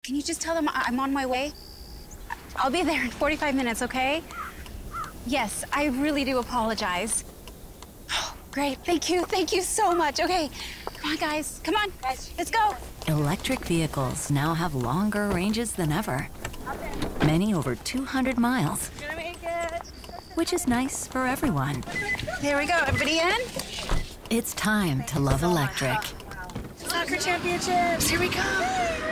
Can you just tell them I'm on my way? I'll be there in 45 minutes, okay? Yes, I really do apologize. Oh, great, thank you so much. Okay, come on, guys, come on, let's go. Electric vehicles now have longer ranges than ever. Many over 200 miles, which is nice for everyone. There we go, everybody in? It's time to love electric. Soccer championships, here we come.